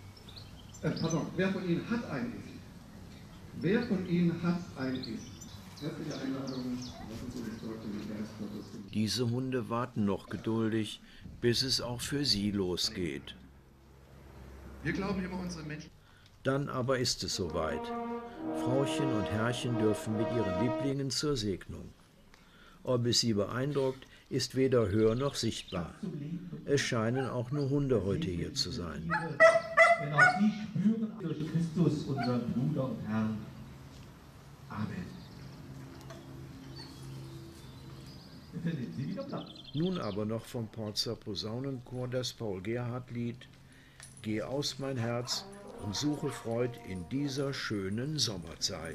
Speaker 16: Pardon, wer von Ihnen hat ein Esel? Wer von Ihnen hat ein Esel? Herzliche Einladung. Lassen Sie uns heute den Geist Gottes.
Speaker 1: Diese Hunde warten noch geduldig, bis es auch für sie losgeht.
Speaker 16: Wir glauben immer, unsere Menschen.
Speaker 1: Dann aber ist es soweit. Frauchen und Herrchen dürfen mit ihren Lieblingen zur Segnung. Ob es sie beeindruckt, ist weder hör noch sichtbar. Es scheinen auch nur Hunde heute hier zu sein.
Speaker 9: Denn auch sie spüren durch Christus, unseren Bruder und Herrn. Amen. Finden Sie wieder Platz.
Speaker 1: Nun aber noch vom Porzer Posaunenchor das Paul-Gerhardt-Lied Geh aus mein Herz und suche Freud in dieser schönen Sommerzeit.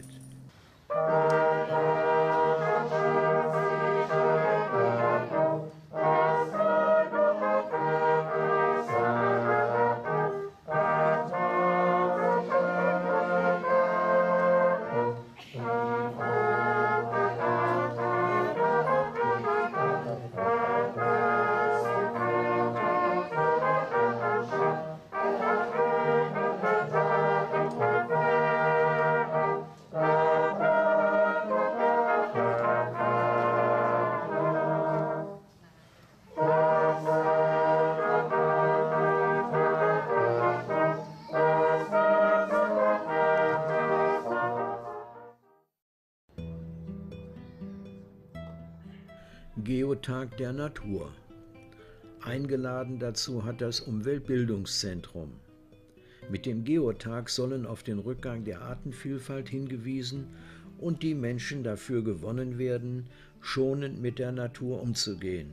Speaker 1: Geotag der Natur. Eingeladen dazu hat das Umweltbildungszentrum. Mit dem Geotag sollen auf den Rückgang der Artenvielfalt hingewiesen und die Menschen dafür gewonnen werden, schonend mit der Natur umzugehen.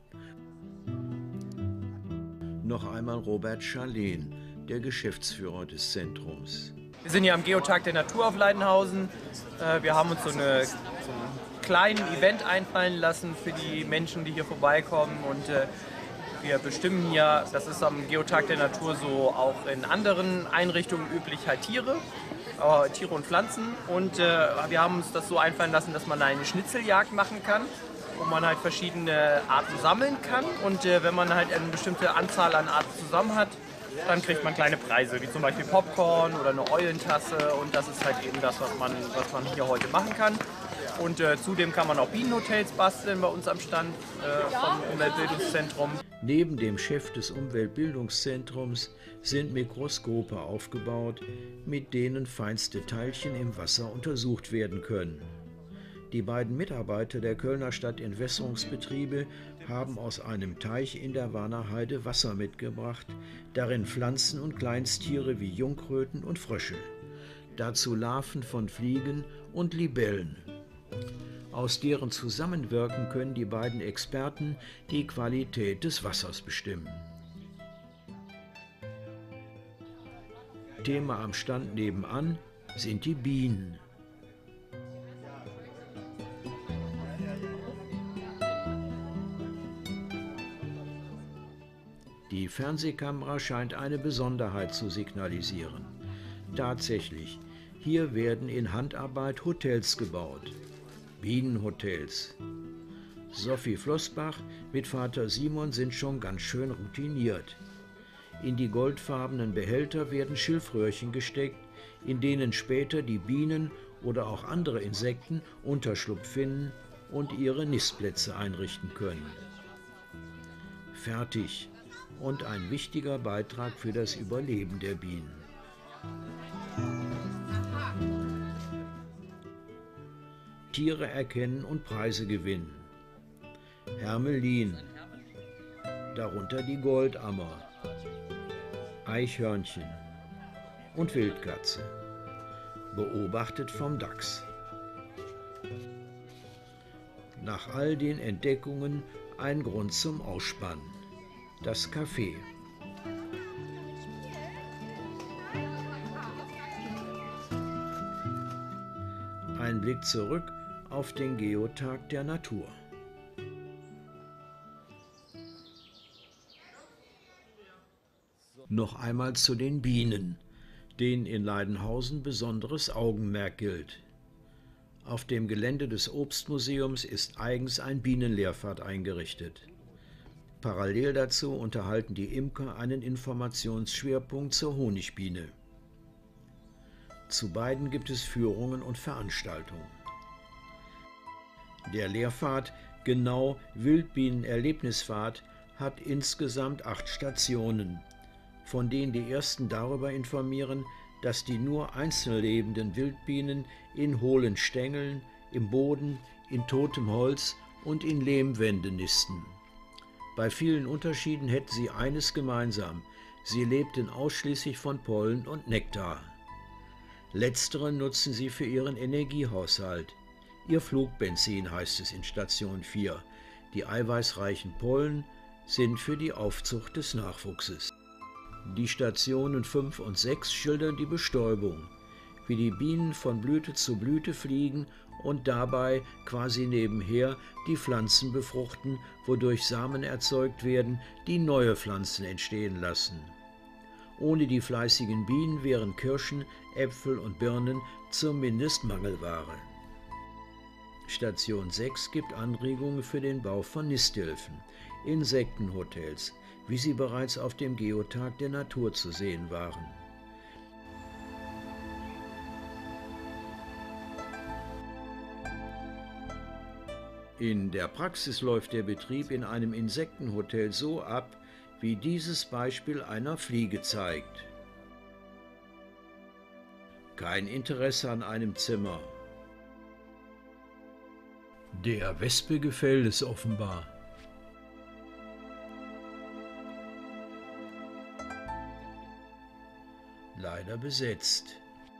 Speaker 1: Noch einmal Robert Scharlen, der Geschäftsführer des Zentrums.
Speaker 17: Wir sind hier am Geotag der Natur auf Leidenhausen. Wir haben uns so einen kleinen Event einfallen lassen für die Menschen, die hier vorbeikommen. Und wir bestimmen hier, das ist am Geotag der Natur so auch in anderen Einrichtungen üblich, halt Tiere und Pflanzen. Und wir haben uns das so einfallen lassen, dass man eine Schnitzeljagd machen kann, wo man halt verschiedene Arten sammeln kann. Und wenn man halt eine bestimmte Anzahl an Arten zusammen hat, dann kriegt man kleine Preise, wie zum Beispiel Popcorn oder eine Eulentasse. Und das ist halt eben das, was man hier heute machen kann. Und zudem kann man auch Bienenhotels basteln bei uns am Stand vom Umweltbildungszentrum.
Speaker 1: Neben dem Chef des Umweltbildungszentrums sind Mikroskope aufgebaut, mit denen feinste Teilchen im Wasser untersucht werden können. Die beiden Mitarbeiter der Kölner Stadtentwässerungsbetriebe haben aus einem Teich in der Warner Heide Wasser mitgebracht, darin Pflanzen und Kleinsttiere wie Jungkröten und Frösche. Dazu Larven von Fliegen und Libellen. Aus deren Zusammenwirken können die beiden Experten die Qualität des Wassers bestimmen. Thema am Stand nebenan sind die Bienen. Die Fernsehkamera scheint eine Besonderheit zu signalisieren. Tatsächlich, hier werden in Handarbeit Hotels gebaut. Bienenhotels. Sophie Flossbach mit Vater Simon sind schon ganz schön routiniert. In die goldfarbenen Behälter werden Schilfröhrchen gesteckt, in denen später die Bienen oder auch andere Insekten Unterschlupf finden und ihre Nistplätze einrichten können. Fertig und ein wichtiger Beitrag für das Überleben der Bienen. Tiere erkennen und Preise gewinnen. Hermelin, darunter die Goldammer, Eichhörnchen und Wildkatze, beobachtet vom Dachs. Nach all den Entdeckungen ein Grund zum Ausspannen, das Café. Ein Blick zurück auf den Geotag der Natur. Noch einmal zu den Bienen, denen in Leidenhausen besonderes Augenmerk gilt. Auf dem Gelände des Obstmuseums ist eigens ein Bienenlehrpfad eingerichtet. Parallel dazu unterhalten die Imker einen Informationsschwerpunkt zur Honigbiene. Zu beiden gibt es Führungen und Veranstaltungen. Der Lehrpfad, genau Wildbienen-Erlebnisfahrt, hat insgesamt 8 Stationen, von denen die ersten darüber informieren, dass die nur einzeln lebenden Wildbienen in hohlen Stängeln, im Boden, in totem Holz und in Lehmwänden nisten. Bei vielen Unterschieden hätten sie eines gemeinsam: sie lebten ausschließlich von Pollen und Nektar. Letzteren nutzen sie für ihren Energiehaushalt. Ihr Flugbenzin, heißt es in Station 4. Die eiweißreichen Pollen sind für die Aufzucht des Nachwuchses. Die Stationen 5 und 6 schildern die Bestäubung, wie die Bienen von Blüte zu Blüte fliegen und dabei quasi nebenher die Pflanzen befruchten, wodurch Samen erzeugt werden, die neue Pflanzen entstehen lassen. Ohne die fleißigen Bienen wären Kirschen, Äpfel und Birnen zumindest Mangelware. Station 6 gibt Anregungen für den Bau von Nisthilfen, Insektenhotels, wie sie bereits auf dem Geotag der Natur zu sehen waren. In der Praxis läuft der Betrieb in einem Insektenhotel so ab, wie dieses Beispiel einer Fliege zeigt. Kein Interesse an einem Zimmer. Der Wespe gefällt es offenbar. Leider besetzt.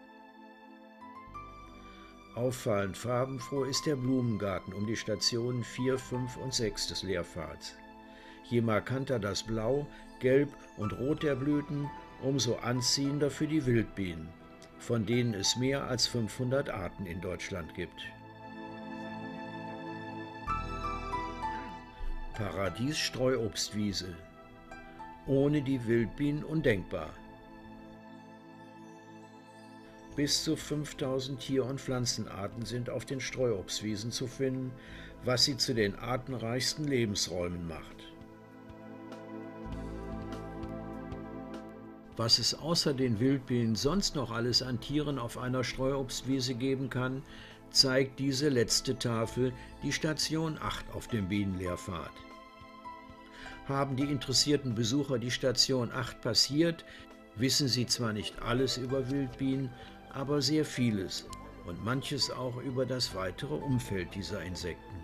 Speaker 1: Auffallend farbenfroh ist der Blumengarten um die Stationen 4, 5 und 6 des Lehrpfads. Je markanter das Blau, Gelb und Rot der Blüten, umso anziehender für die Wildbienen, von denen es mehr als 500 Arten in Deutschland gibt. Paradies-Streuobstwiese. Ohne die Wildbienen undenkbar. Bis zu 5000 Tier- und Pflanzenarten sind auf den Streuobstwiesen zu finden, was sie zu den artenreichsten Lebensräumen macht. Was es außer den Wildbienen sonst noch alles an Tieren auf einer Streuobstwiese geben kann, zeigt diese letzte Tafel, die Station 8 auf dem Bienenlehrpfad. Haben die interessierten Besucher die Station 8 passiert, wissen sie zwar nicht alles über Wildbienen, aber sehr vieles und manches auch über das weitere Umfeld dieser Insekten.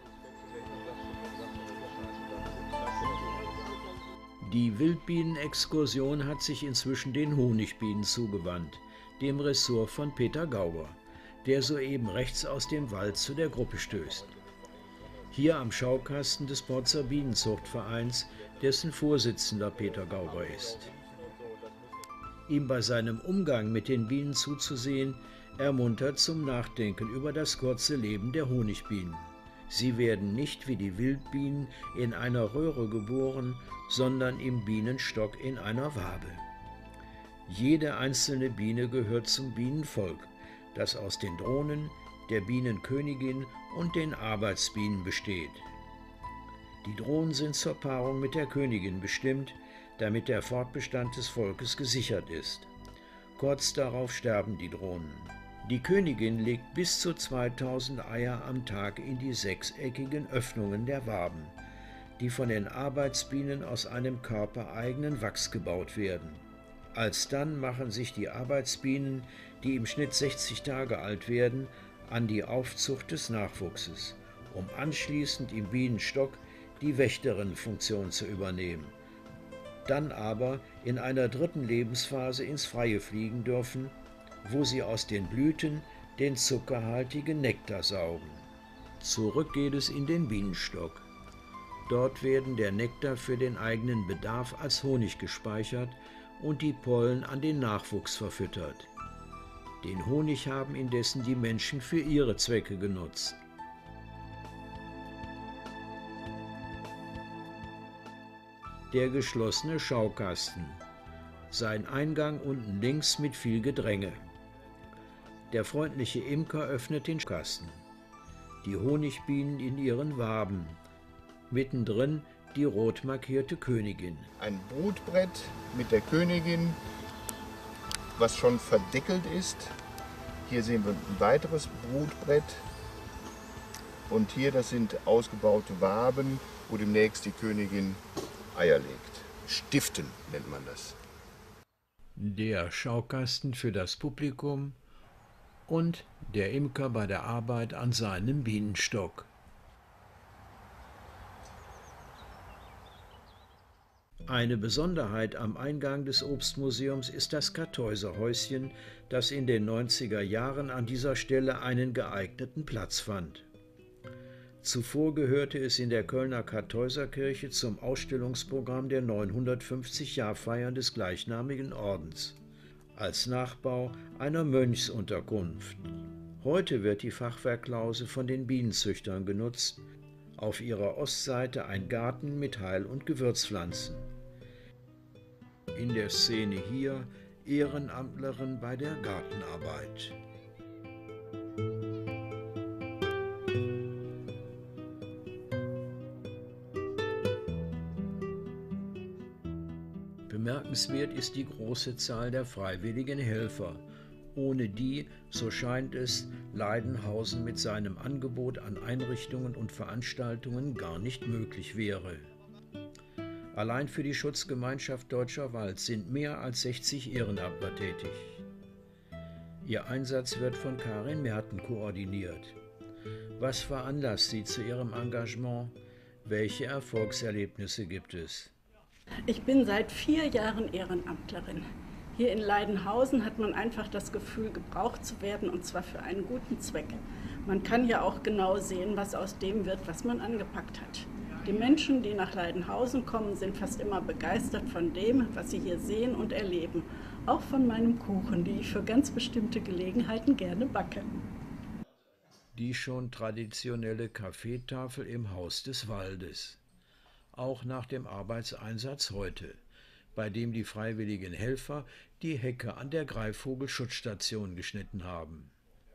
Speaker 1: Die Wildbienenexkursion hat sich inzwischen den Honigbienen zugewandt, dem Ressort von Peter Gauber, der soeben rechts aus dem Wald zu der Gruppe stößt. Hier am Schaukasten des Porzer Bienenzuchtvereins, dessen Vorsitzender Peter Gauber ist. Ihm bei seinem Umgang mit den Bienen zuzusehen, ermuntert zum Nachdenken über das kurze Leben der Honigbienen. Sie werden nicht wie die Wildbienen in einer Röhre geboren, sondern im Bienenstock in einer Wabe. Jede einzelne Biene gehört zum Bienenvolk, das aus den Drohnen, der Bienenkönigin und den Arbeitsbienen besteht. Die Drohnen sind zur Paarung mit der Königin bestimmt, damit der Fortbestand des Volkes gesichert ist. Kurz darauf sterben die Drohnen. Die Königin legt bis zu 2000 Eier am Tag in die sechseckigen Öffnungen der Waben, die von den Arbeitsbienen aus einem körpereigenen Wachs gebaut werden. Alsdann machen sich die Arbeitsbienen, die im Schnitt 60 Tage alt werden, an die Aufzucht des Nachwuchses, um anschließend im Bienenstock die Wächterinnenfunktion zu übernehmen, dann aber in einer dritten Lebensphase ins Freie fliegen dürfen, wo sie aus den Blüten den zuckerhaltigen Nektar saugen. Zurück geht es in den Bienenstock. Dort werden der Nektar für den eigenen Bedarf als Honig gespeichert und die Pollen an den Nachwuchs verfüttert. Den Honig haben indessen die Menschen für ihre Zwecke genutzt. Der geschlossene Schaukasten. Sein Eingang unten links mit viel Gedränge. Der freundliche Imker öffnet den Kasten. Die Honigbienen in ihren Waben. Mittendrin die rot markierte Königin.
Speaker 18: Ein Brutbrett mit der Königin
Speaker 10: was schon verdeckelt ist. Hier sehen wir ein weiteres Brutbrett. Und hier, das sind ausgebaute Waben, wo demnächst die Königin Eier legt. Stiften nennt man das.
Speaker 1: Der Schaukasten für das Publikum und der Imker bei der Arbeit an seinem Bienenstock. Eine Besonderheit am Eingang des Obstmuseums ist das Kartäuserhäuschen, das in den 90er Jahren an dieser Stelle einen geeigneten Platz fand. Zuvor gehörte es in der Kölner Kartäuserkirche zum Ausstellungsprogramm der 950-Jahrfeiern des gleichnamigen Ordens, als Nachbau einer Mönchsunterkunft. Heute wird die Fachwerkklause von den Bienenzüchtern genutzt, auf ihrer Ostseite ein Garten mit Heil- und Gewürzpflanzen. In der Szene hier Ehrenamtlerin bei der Gartenarbeit. Bemerkenswert ist die große Zahl der freiwilligen Helfer, ohne die, so scheint es, Leidenhausen mit seinem Angebot an Einrichtungen und Veranstaltungen gar nicht möglich wäre. Allein für die Schutzgemeinschaft Deutscher Wald sind mehr als 60 Ehrenamtler tätig. Ihr Einsatz wird von Karin Merten koordiniert. Was veranlasst sie zu ihrem Engagement? Welche Erfolgserlebnisse gibt es?
Speaker 18: Ich bin seit 4 Jahren Ehrenamtlerin. Hier in Leidenhausen hat man einfach das Gefühl, gebraucht zu werden, und zwar für einen guten Zweck. Man kann ja auch genau sehen, was aus dem wird, was man angepackt hat. Die Menschen, die nach Leidenhausen kommen, sind fast immer begeistert von dem, was sie hier sehen und erleben. Auch von meinem Kuchen, den ich für ganz bestimmte Gelegenheiten gerne backe.
Speaker 1: Die schon traditionelle Kaffeetafel im Haus des Waldes. Auch nach dem Arbeitseinsatz heute, bei dem die freiwilligen Helfer die Hecke an der Greifvogelschutzstation geschnitten haben.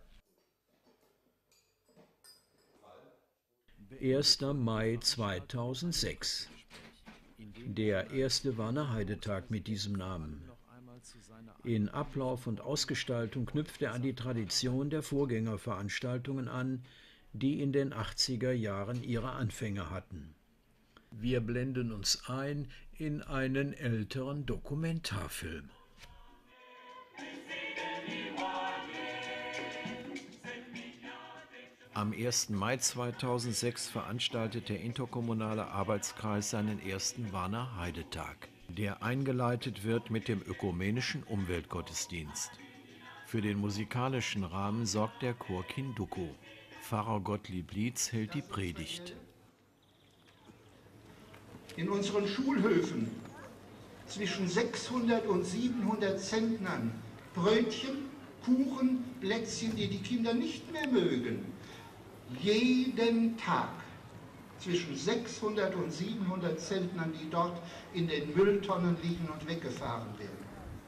Speaker 1: 1. Mai 2006. Der erste Warner-Heide-Tag mit diesem Namen. In Ablauf und Ausgestaltung knüpft er an die Tradition der Vorgängerveranstaltungen an, die in den 80er Jahren ihre Anfänge hatten. Wir blenden uns ein in einen älteren Dokumentarfilm. Am 1. Mai 2006 veranstaltet der interkommunale Arbeitskreis seinen ersten Warner-Heide-Tag, der eingeleitet wird mit dem ökumenischen Umweltgottesdienst. Für den musikalischen Rahmen sorgt der Chor Kinduko. Pfarrer Gottlieb Lietz hält die Predigt.
Speaker 19: In unseren Schulhöfen zwischen 600 und 700 Zentnern Brötchen, Kuchen, Plätzchen, die die Kinder nicht mehr mögen. Jeden Tag zwischen 600 und 700 Zentnern, die dort in den Mülltonnen liegen und weggefahren werden.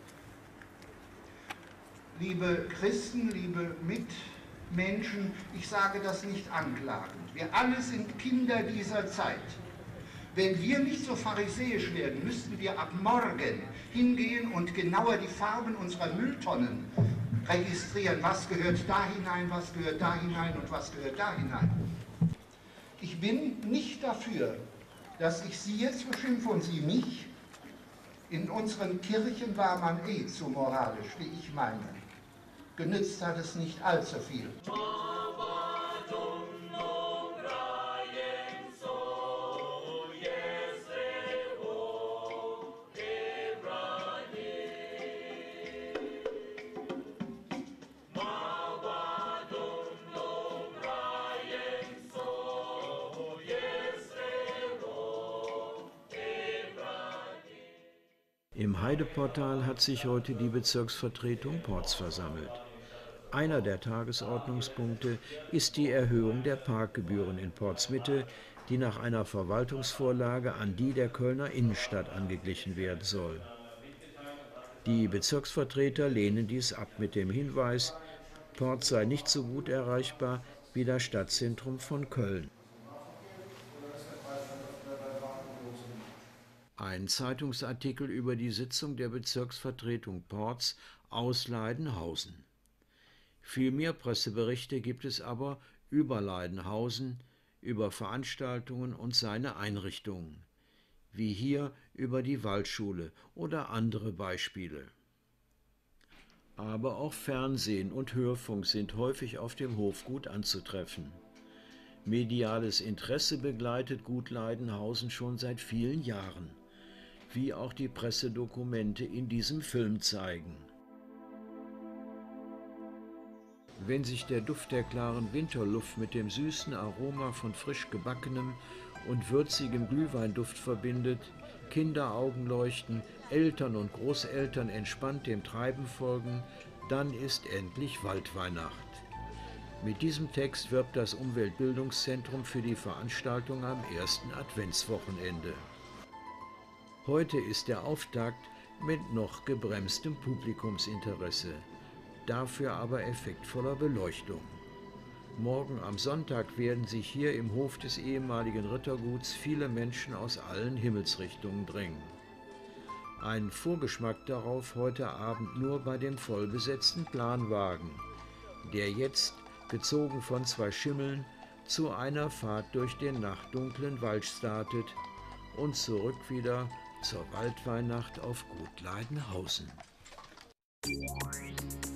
Speaker 19: Liebe Christen, liebe Mitmenschen, ich sage das nicht anklagend. Wir alle sind Kinder dieser Zeit. Wenn wir nicht so pharisäisch werden, müssten wir ab morgen hingehen und genauer die Farben unserer Mülltonnen registrieren. Was gehört da hinein, was gehört da hinein und was gehört da hinein. Ich bin nicht dafür, dass ich Sie jetzt beschimpfe und Sie mich. In unseren Kirchen war man zu moralisch, wie ich meine. Genützt hat es nicht allzu viel.
Speaker 1: Im Heideportal hat sich heute die Bezirksvertretung Porz versammelt. Einer der Tagesordnungspunkte ist die Erhöhung der Parkgebühren in Porz-Mitte, die nach einer Verwaltungsvorlage an die der Kölner Innenstadt angeglichen werden soll. Die Bezirksvertreter lehnen dies ab mit dem Hinweis, Porz sei nicht so gut erreichbar wie das Stadtzentrum von Köln. Ein Zeitungsartikel über die Sitzung der Bezirksvertretung Porz aus Leidenhausen. Viel mehr Presseberichte gibt es aber über Leidenhausen, über Veranstaltungen und seine Einrichtungen, wie hier über die Waldschule oder andere Beispiele. Aber auch Fernsehen und Hörfunk sind häufig auf dem Hofgut anzutreffen. Mediales Interesse begleitet Gut Leidenhausen schon seit vielen Jahren, wie auch die Pressedokumente in diesem Film zeigen. Wenn sich der Duft der klaren Winterluft mit dem süßen Aroma von frisch gebackenem und würzigem Glühweinduft verbindet, Kinderaugen leuchten, Eltern und Großeltern entspannt dem Treiben folgen, dann ist endlich Waldweihnacht. Mit diesem Text wirbt das Umweltbildungszentrum für die Veranstaltung am ersten Adventswochenende. Heute ist der Auftakt mit noch gebremstem Publikumsinteresse, dafür aber effektvoller Beleuchtung. Morgen am Sonntag werden sich hier im Hof des ehemaligen Ritterguts viele Menschen aus allen Himmelsrichtungen drängen. Ein Vorgeschmack darauf heute Abend nur bei dem vollbesetzten Planwagen, der jetzt, gezogen von 2 Schimmeln, zu einer Fahrt durch den nachtdunklen Wald startet und zurück wieder zur Waldweihnacht auf Gut Leidenhausen.